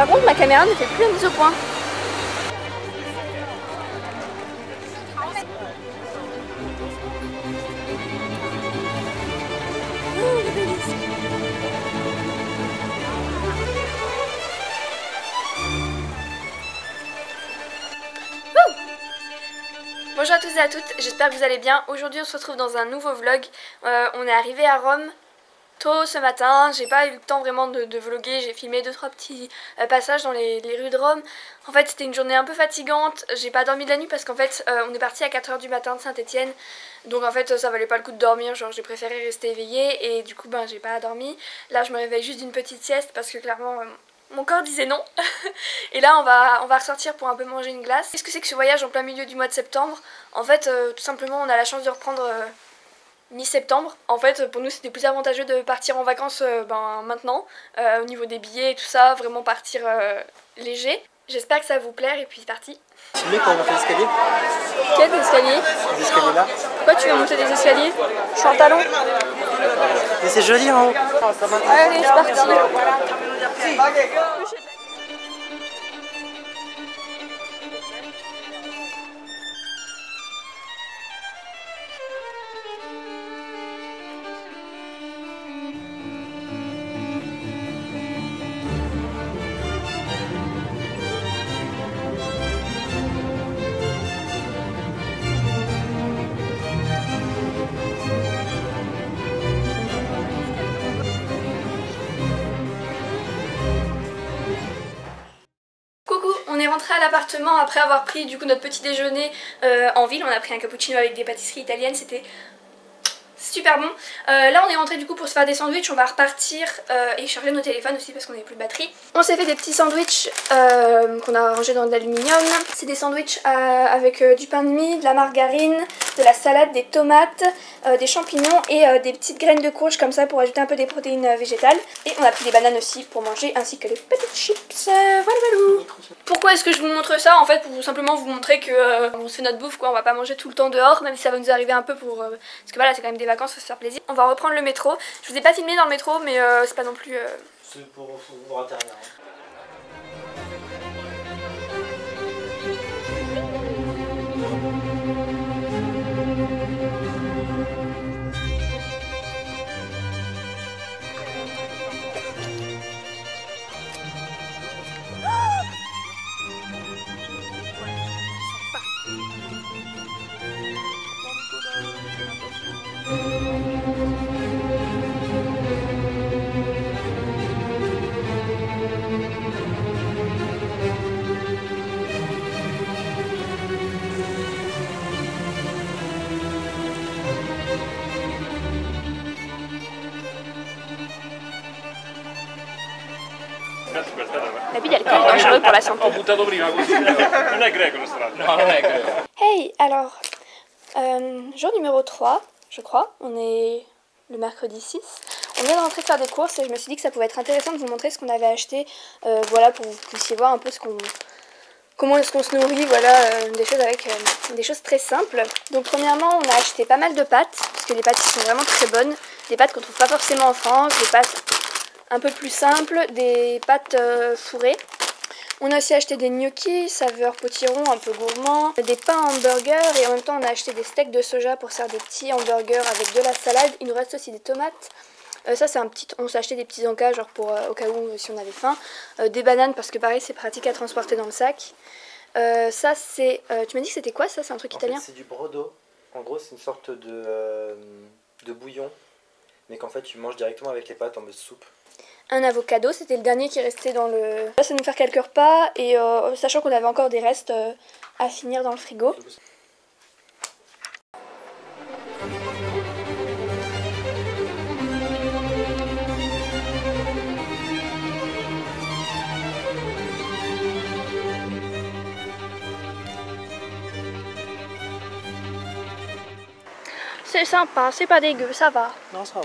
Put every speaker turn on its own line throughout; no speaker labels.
Par contre, ma caméra ne fait plus la mise au point. Bonjour à tous et à toutes, j'espère que vous allez bien. Aujourd'hui on se retrouve dans un nouveau vlog. On est arrivé à Rome tôt ce matin, j'ai pas eu le temps vraiment de vlogger, j'ai filmé 2-3 petits passages dans les rues de Rome. En fait c'était une journée un peu fatigante, j'ai pas dormi de la nuit parce qu'en fait on est parti à 4 h du matin de Saint-Étienne. Donc en fait ça valait pas le coup de dormir, genre j'ai préféré rester éveillée et du coup ben j'ai pas dormi. Là je me réveille juste d'une petite sieste parce que clairement mon corps disait non. Et là on va ressortir pour un peu manger une glace. Qu'est-ce que c'est que ce voyage en plein milieu du mois de septembre? En fait tout simplement on a la chance de reprendre mi-septembre. En fait pour nous c'était plus avantageux de partir en vacances maintenant, au niveau des billets et tout ça, vraiment partir léger. J'espère que ça va vous plaire et puis c'est parti.
Tu mets quand on va faire l'escalier?
Quel escalier?
Ces escaliers là.
Pourquoi tu veux monter des escaliers? Je suis en talon.
Mais c'est joli en haut.
Allez c'est parti. On est rentré à l'appartement après avoir pris du coup notre petit déjeuner en ville. On a pris un cappuccino avec des pâtisseries italiennes, c'était super bon. Là on est rentré du coup pour se faire des sandwichs, on va repartir et charger nos téléphones aussi parce qu'on n'avait plus de batterie. On s'est fait des petits sandwichs qu'on a rangés dans de l'aluminium. C'est des sandwichs avec du pain de mie, de la margarine, de la salade, des tomates, des champignons et des petites graines de courge comme ça pour ajouter un peu des protéines végétales. Et on a pris des bananes aussi pour manger ainsi que des petites chips. Voilà. Pourquoi est-ce que je vous montre ça? En fait pour simplement vous montrer que on se fait notre bouffe quoi, on va pas manger tout le temps dehors, même si ça va nous arriver un peu pour... parce que voilà c'est quand même des vacances, faut se faire plaisir. On va reprendre le métro. Je vous ai pas filmé dans le métro mais c'est pas non plus...
C'est pour vous rater rien.
La bille elle est dangereuse pour la santé.
Ho buttato prima così. Non è greco lo strada. No, non è greco.
Hey, alors, jour numéro 3, je crois, on est le mercredi 6. On vient de rentrer faire des courses et je me suis dit que ça pouvait être intéressant de vous montrer ce qu'on avait acheté, voilà, pour que vous puissiez voir un peu comment est-ce qu'on se nourrit, voilà, des choses avec des choses très simples. Donc premièrement, on a acheté pas mal de pâtes, parce que les pâtes sont vraiment très bonnes, des pâtes qu'on trouve pas forcément en France, des pâtes un peu plus simples, des pâtes fourrées. On a aussi acheté des gnocchis, saveur potiron, un peu gourmand, des pains hamburgers et en même temps on a acheté des steaks de soja pour faire des petits hamburgers avec de la salade. Il nous reste aussi des tomates. Ça c'est un petit, on s'est acheté des petits encas genre pour au cas où si on avait faim. Des bananes parce que pareil c'est pratique à transporter dans le sac. Ça c'est, tu m'as dit que c'était quoi ça? C'est un truc italien?
C'est du brodo. En gros c'est une sorte de bouillon, mais qu'en fait tu manges directement avec les pâtes en mode soupe.
Un avocado, c'était le dernier qui restait dans le... Là, ça va nous faire quelques repas et sachant qu'on avait encore des restes à finir dans le frigo. C'est sympa, c'est pas dégueu, ça va.
Non, ça va.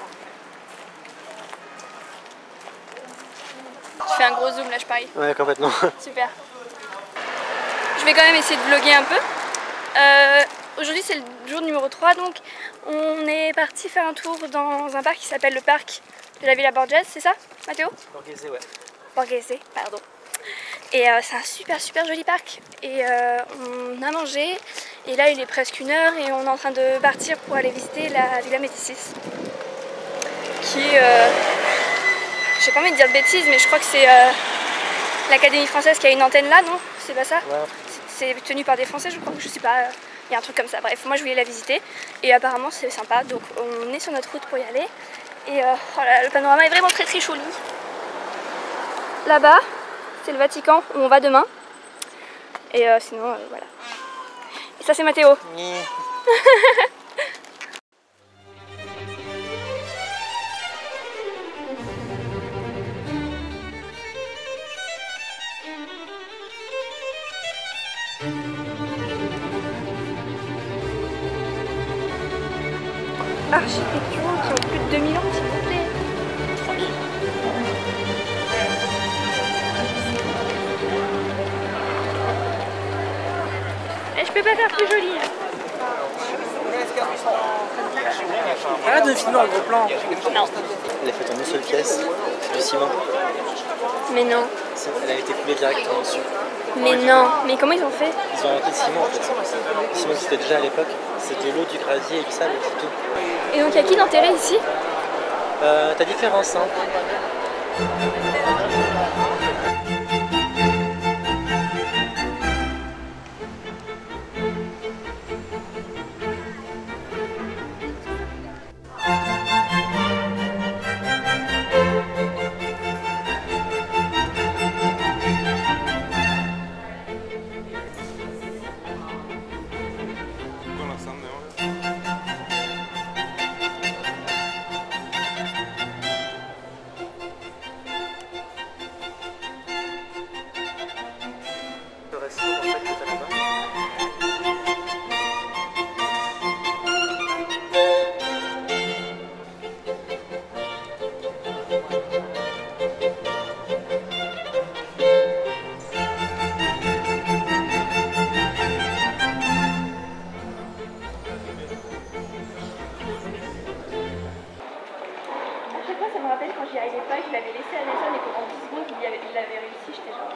Je fais un gros zoom là, je parie.
Ouais, complètement.
Super. Je vais quand même essayer de vlogger un peu. Aujourd'hui c'est le jour numéro 3, donc on est parti faire un tour dans un parc qui s'appelle le parc de la Villa Borghese, c'est ça Mathéo?
Borghese, ouais.
Borghese, pardon. Et c'est un super joli parc. Et on a mangé. Et là il est presque 1h et on est en train de partir pour aller visiter la Villa Médicis. Qui est... j'ai pas envie de dire de bêtises, mais je crois que c'est l'Académie française qui a une antenne là, non? C'est pas ça? Ouais. C'est tenu par des Français, je crois, je sais pas. Il y a un truc comme ça. Bref, moi je voulais la visiter. Et apparemment c'est sympa. Donc on est sur notre route pour y aller. Et oh là, le panorama est vraiment très joli. Là-bas, c'est le Vatican où on va demain. Et sinon, voilà. Et ça, c'est Mathéo. Architecture qui ont plus de 2000 ans, s'il vous plaît. 3000. Et je peux pas faire plus joli.
Arrête de filmer en gros plan.
Non.
Elle est faite en une seule pièce, c'est du ciment.
Mais non.
Elle a été coulée directement dessus.
Mais non. Mais comment ils ont fait?
Ils ont arrêté le ciment en fait. Le ciment c'était déjà à l'époque. C'était l'eau, du gravier et du sable, c'est tout.
Et donc il y a qui d'enterré ici?
T'as différents hein.
Ça me rappelle quand j'y arrivais pas, je l'avais laissé à Nelson et qu'en 10 secondes il avait réussi, j'étais genre...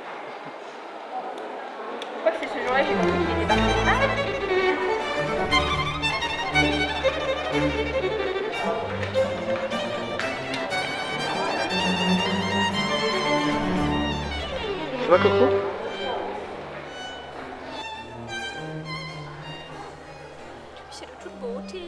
Je crois que c'est ce jour-là que j'ai compris qu'il était parti.
Tu vois Coco?
C'est de toute beauté.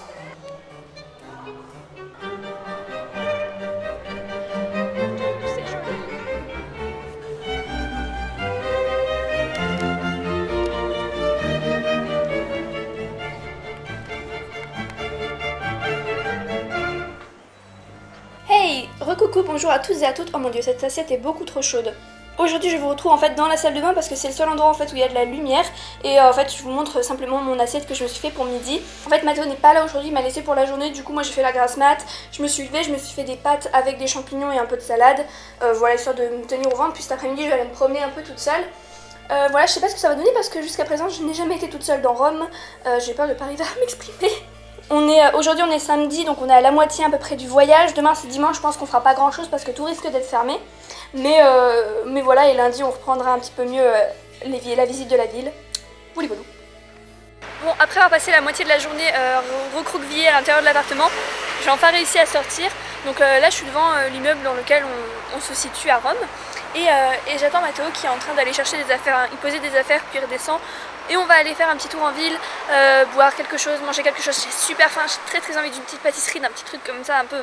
Hey, recoucou, bonjour à tous et à toutes. Oh mon dieu, cette assiette est beaucoup trop chaude. Aujourd'hui je vous retrouve en fait dans la salle de bain parce que c'est le seul endroit en fait où il y a de la lumière. Et en fait je vous montre simplement mon assiette que je me suis fait pour midi. En fait Mathéo n'est pas là aujourd'hui, il m'a laissé pour la journée. Du coup moi j'ai fait la grasse mat, je me suis levée, je me suis fait des pâtes avec des champignons et un peu de salade. Voilà, histoire de me tenir au ventre. Puis cet après-midi je vais aller me promener un peu toute seule. Voilà, je sais pas ce que ça va donner parce que jusqu'à présent je n'ai jamais été toute seule dans Rome. J'ai peur de pas arriver à m'exprimer. Aujourd'hui on est samedi, donc on est à la moitié à peu près du voyage. Demain c'est dimanche, je pense qu'on fera pas grand chose parce que tout risque d'être fermé. Mais voilà, et lundi on reprendra un petit peu mieux la visite de la ville. Voulez-vous. Bon, après avoir passé la moitié de la journée recroquevillée à l'intérieur de l'appartement, j'ai enfin réussi à sortir. Donc là je suis devant l'immeuble dans lequel on se situe à Rome. Et j'attends Mathéo qui est en train d'aller chercher des affaires, il posait des affaires puis il redescend. Et on va aller faire un petit tour en ville, boire quelque chose, manger quelque chose. J'ai super faim, j'ai très envie d'une petite pâtisserie, d'un petit truc comme ça un peu...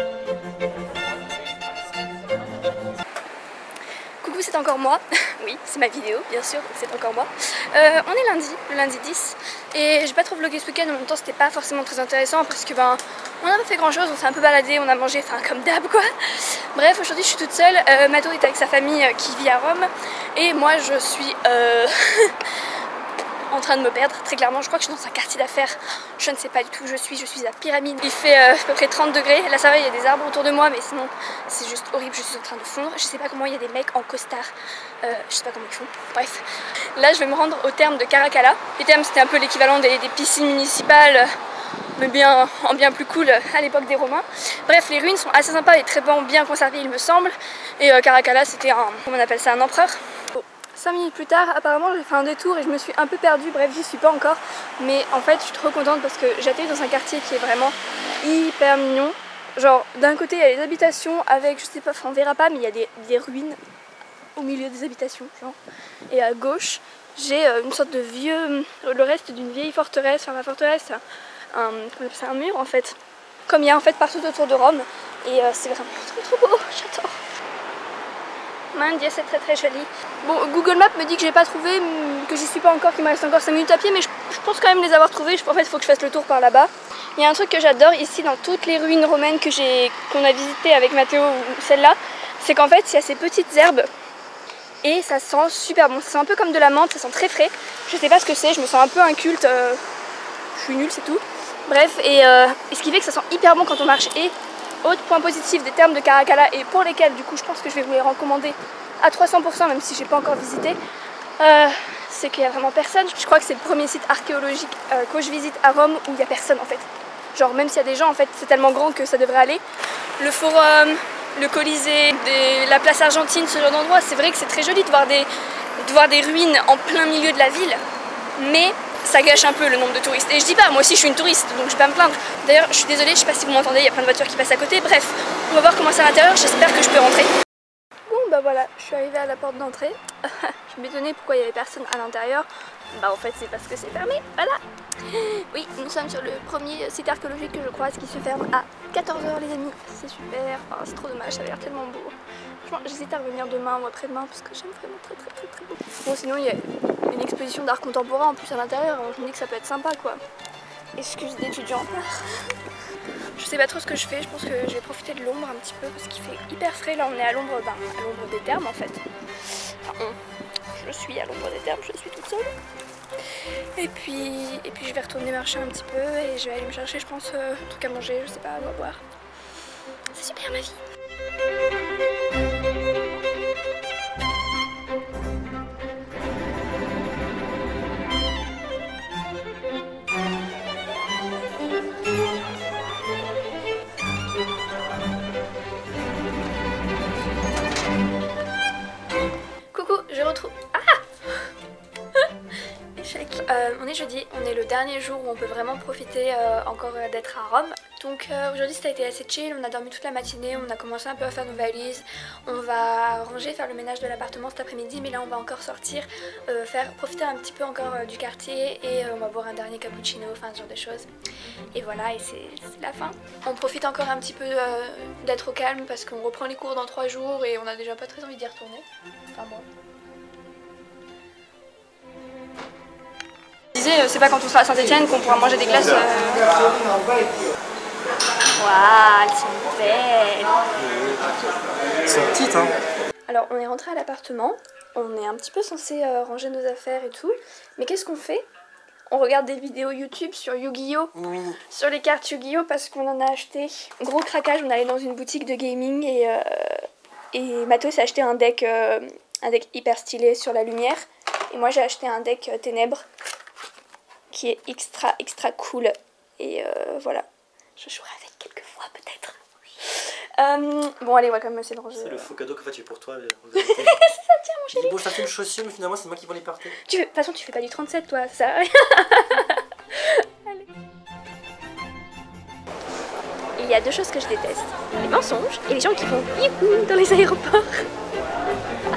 Coucou, c'est encore moi. Oui, c'est ma vidéo, bien sûr, c'est encore moi. On est lundi, le lundi 10, et j'ai pas trop vlogué ce week-end, en même temps c'était pas forcément très intéressant parce que ben on n'a pas fait grand chose, on s'est un peu baladé, on a mangé, enfin comme d'hab quoi. Bref, aujourd'hui je suis toute seule, Mato est avec sa famille qui vit à Rome, et moi je suis en train de me perdre, très clairement. Je crois que je suis dans un quartier d'affaires, je ne sais pas du tout où je suis à Pyramide. Il fait à peu près 30 degrés, là ça va, il y a des arbres autour de moi, mais sinon c'est juste horrible, je suis en train de fondre. Je sais pas comment il y a des mecs en costard, je sais pas comment ils font, bref. Là je vais me rendre aux thermes de Caracalla. Les thermes c'était un peu l'équivalent des piscines municipales, mais en bien plus cool à l'époque des Romains. Bref, les ruines sont assez sympas et très bien conservées il me semble. Et Caracalla c'était comment on appelle ça, un empereur. 5 minutes plus tard, apparemment j'ai fait un détour et je me suis un peu perdue, bref j'y suis pas encore, mais en fait je suis trop contente parce que j'atterris dans un quartier qui est vraiment hyper mignon. Genre d'un côté il y a les habitations avec, je sais pas, enfin on verra pas, mais il y a des ruines au milieu des habitations genre. Et à gauche j'ai une sorte de le reste d'une vieille forteresse, enfin la forteresse c'est un mur en fait, comme il y a en fait partout autour de Rome, et c'est vraiment trop beau, j'adore. Mon Dieu, c'est très joli. Bon, Google Maps me dit que j'ai pas trouvé, que j'y suis pas encore, qu'il me reste encore 5 minutes à pied, mais je pense quand même les avoir trouvés. En fait, il faut que je fasse le tour par là-bas. Il y a un truc que j'adore ici dans toutes les ruines romaines qu'on a visitées avec Mathéo ou celle-là, c'est qu'en fait, il y a ces petites herbes et ça sent super bon. Ça sent un peu comme de la menthe, ça sent très frais. Je sais pas ce que c'est, je me sens un peu inculte. Je suis nulle, c'est tout. Bref, et ce qui fait que ça sent hyper bon quand on marche. Et autre point positif des thermes de Caracalla, et pour lesquels du coup je pense que je vais vous les recommander à 300%, même si j'ai pas encore visité, c'est qu'il y a vraiment personne. Je crois que c'est le premier site archéologique que je visite à Rome où il y a personne en fait. Genre même s'il y a des gens en fait, c'est tellement grand que ça devrait aller. Le forum, le Colisée, la place Argentine, ce genre d'endroit, c'est vrai que c'est très joli de voir des ruines en plein milieu de la ville, mais ça gâche un peu le nombre de touristes. Et je dis pas, moi aussi je suis une touriste, donc je vais pas me plaindre. D'ailleurs, je suis désolée, je sais pas si vous m'entendez, il y a plein de voitures qui passent à côté. Bref, on va voir comment c'est à l'intérieur, j'espère que je peux rentrer. Bon bah voilà, je suis arrivée à la porte d'entrée. Je m'étonnais pourquoi il y avait personne à l'intérieur. Bah en fait c'est parce que c'est fermé, voilà. Oui, nous sommes sur le premier site archéologique que je croise qui se ferme à 14 h les amis. C'est super, oh, c'est trop dommage, ça a l'air tellement beau. Franchement, j'hésite à revenir demain ou après-demain parce que j'aime vraiment très beau. Bon, sinon il y a une exposition d'art contemporain en plus à l'intérieur, je me dis que ça peut être sympa quoi. Excuse d'étudiante. Je sais pas trop ce que je fais, je pense que je vais profiter de l'ombre un petit peu parce qu'il fait hyper frais. Là on est à l'ombre des thermes en fait. Enfin, je suis à l'ombre des thermes, je suis toute seule. Et puis je vais retourner marcher un petit peu et je vais aller me chercher je pense un truc à manger, je sais pas, à boire. C'est super ma vie. On est jeudi, on est le dernier jour où on peut vraiment profiter encore d'être à Rome. Donc aujourd'hui ça a été assez chill, on a dormi toute la matinée, on a commencé un peu à faire nos valises. On va ranger, faire le ménage de l'appartement cet après-midi, mais là on va encore sortir, profiter un petit peu encore du quartier et on va boire un dernier cappuccino, enfin ce genre de choses. Et voilà, et c'est la fin. On profite encore un petit peu d'être au calme parce qu'on reprend les cours dans 3 jours et on a déjà pas très envie d'y retourner. Enfin bon. C'est pas quand on sera à Saint-Etienne qu'on pourra manger des glaces. Waouh, elles sont belles.
C'est petite hein.
Alors on est rentré à l'appartement, on est un petit peu censé ranger nos affaires et tout, mais qu'est-ce qu'on fait? On regarde des vidéos YouTube sur Yu-Gi-Oh!
Oui.
Sur les cartes Yu-Gi-Oh! Parce qu'on en a acheté. Gros craquage, on allait dans une boutique de gaming et Mato s'est acheté un deck hyper stylé sur la lumière. Et moi j'ai acheté un deck ténèbres qui est extra cool. Et voilà, je jouerai avec quelques fois peut-être. Bon allez, on va quand même essayer de ranger.
C'est le faux cadeau qu'en fait j'ai pour toi.
C'est ça, tiens mon chéri.
Bon, je t'achète une chaussure, mais finalement c'est moi qui vais les porter.
De toute façon, tu fais pas du 37 toi, ça sert à rien. Allez. Il y a deux choses que je déteste, les mensonges et les gens qui font youhou dans les aéroports.